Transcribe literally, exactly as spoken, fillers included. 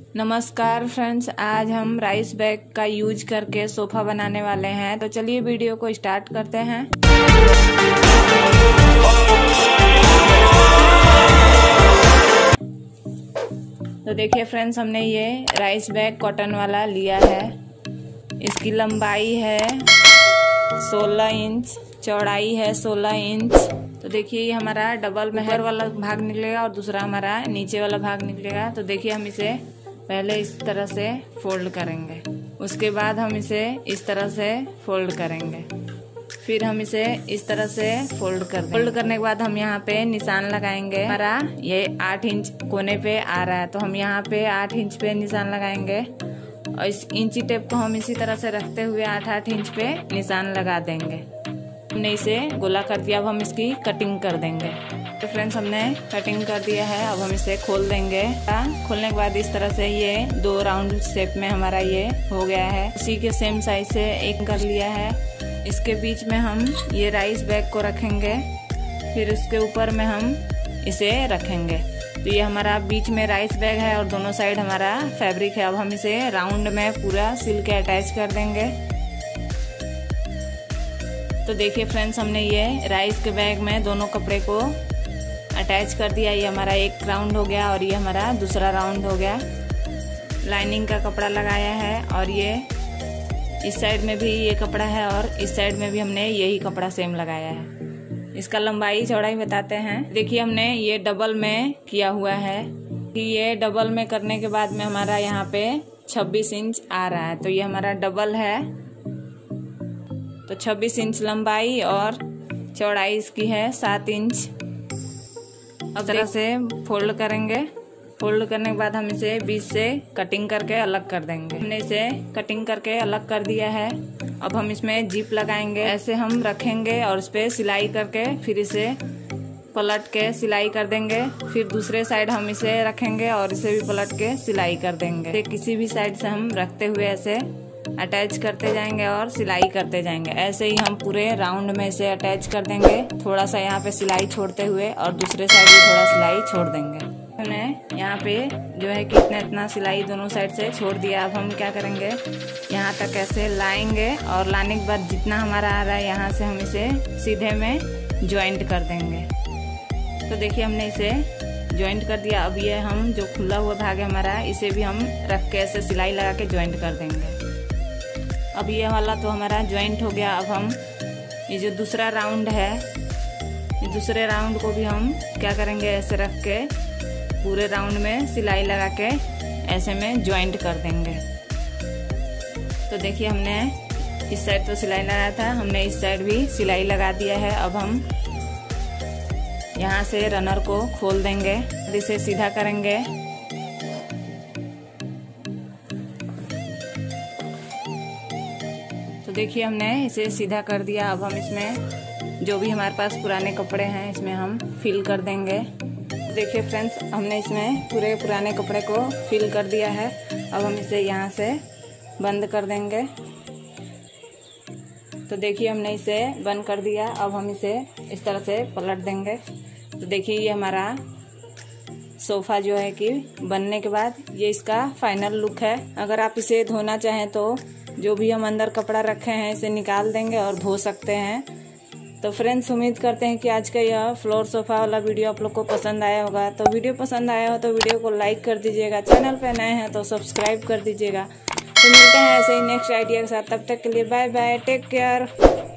नमस्कार फ्रेंड्स, आज हम राइस बैग का यूज करके सोफा बनाने वाले हैं। तो चलिए वीडियो को स्टार्ट करते हैं। तो देखिए फ्रेंड्स, हमने ये राइस बैग कॉटन वाला लिया है। इसकी लंबाई है सोलह इंच, चौड़ाई है सोलह इंच। तो देखिए ये हमारा डबल मेहर वाला भाग निकलेगा और दूसरा हमारा नीचे वाला भाग निकलेगा। तो देखिए हम इसे पहले इस तरह से फोल्ड करेंगे, उसके बाद हम इसे इस तरह से फोल्ड करेंगे, फिर हम इसे इस तरह से फोल्ड कर देंगे। फोल्ड करने के बाद हम यहाँ पे निशान लगाएंगे। हमारा ये आठ इंच कोने पे आ रहा है, तो हम यहाँ पे आठ इंच पे निशान लगाएंगे और इस इंची टेप को हम इसी तरह से रखते हुए आठ आठ इंच पे निशान लगा देंगे। हमने इसे गोला कर दिया, अब हम इसकी कटिंग कर देंगे। तो फ्रेंड्स, हमने कटिंग कर दिया है, अब हम इसे खोल देंगे। खोलने के बाद इस तरह से ये दो राउंड शेप में हमारा ये हो गया है। उसी के सेम साइज से एक कर लिया है। इसके बीच में हम ये राइस बैग को रखेंगे, फिर उसके ऊपर में हम इसे रखेंगे। तो ये हमारा बीच में राइस बैग है और दोनों साइड हमारा फैब्रिक है। अब हम इसे राउंड में पूरा सिल के अटैच कर देंगे। तो देखिए फ्रेंड्स, हमने ये राइस के बैग में दोनों कपड़े को अटैच कर दिया। ये हमारा एक राउंड हो गया और ये हमारा दूसरा राउंड हो गया। लाइनिंग का कपड़ा लगाया है और ये इस साइड में भी ये कपड़ा है और इस साइड में भी हमने यही कपड़ा सेम लगाया है। इसका लंबाई चौड़ाई बताते हैं। देखिए हमने ये डबल में किया हुआ है कि ये डबल में करने के बाद में हमारा यहाँ पे छब्बीस इंच आ रहा है। तो ये हमारा डबल है, तो छब्बीस इंच लंबाई और चौड़ाई इसकी है सात इंच। अब तरह से फोल्ड करेंगे। फोल्ड करने के बाद हम इसे बीच से कटिंग करके अलग कर देंगे। हमने इसे कटिंग करके अलग कर दिया है। अब हम इसमें जिप लगाएंगे। ऐसे हम रखेंगे और इस पे सिलाई करके फिर इसे पलट के सिलाई कर देंगे। फिर दूसरे साइड हम इसे रखेंगे और इसे भी पलट के सिलाई कर देंगे। किसी भी साइड से हम रखते हुए ऐसे अटैच करते जाएंगे और सिलाई करते जाएंगे। ऐसे ही हम पूरे राउंड में इसे अटैच कर देंगे, थोड़ा सा यहाँ पे सिलाई छोड़ते हुए और दूसरे साइड भी थोड़ा सिलाई छोड़ देंगे। हमने यहाँ पे जो है कि इतना इतना सिलाई दोनों साइड से छोड़ दिया। अब हम क्या करेंगे, यहाँ तक ऐसे लाएंगे और लाने के बाद जितना हमारा आ रहा है यहाँ से हम इसे सीधे में ज्वाइंट कर देंगे। तो देखिए हमने इसे ज्वाइंट कर दिया। अब ये हम जो खुला हुआ भाग है हमारा, इसे भी हम रख के ऐसे सिलाई लगा के ज्वाइंट कर देंगे। अब ये वाला तो हमारा ज्वाइंट हो गया। अब हम ये जो दूसरा राउंड है, ये दूसरे राउंड को भी हम क्या करेंगे, ऐसे रख के पूरे राउंड में सिलाई लगा के ऐसे में ज्वाइंट कर देंगे। तो देखिए हमने इस साइड तो सिलाई लगाया था, हमने इस साइड भी सिलाई लगा दिया है। अब हम यहाँ से रनर को खोल देंगे, इसे सीधा करेंगे। तो देखिए हमने इसे सीधा कर दिया। अब हम इसमें जो भी हमारे पास पुराने कपड़े हैं इसमें हम फिल कर देंगे। देखिए फ्रेंड्स, हमने इसमें पूरे पुराने कपड़े को फिल कर दिया है। अब हम इसे यहाँ से बंद कर देंगे। तो देखिए हमने इसे बंद कर दिया। अब हम इसे इस तरह से पलट देंगे। तो देखिए ये हमारा सोफा जो है कि बनने के बाद ये इसका फाइनल लुक है। अगर आप इसे धोना चाहें तो जो भी हम अंदर कपड़ा रखे हैं इसे निकाल देंगे और धो सकते हैं। तो फ्रेंड्स, उम्मीद करते हैं कि आज का यह फ्लोर सोफा वाला वीडियो आप लोग को पसंद आया होगा। तो वीडियो पसंद आया हो तो वीडियो को लाइक कर दीजिएगा, चैनल पे नए हैं तो सब्सक्राइब कर दीजिएगा। तो मिलते हैं ऐसे ही नेक्स्ट आइडिया के साथ। तब तक के लिए बाय बाय, टेक केयर।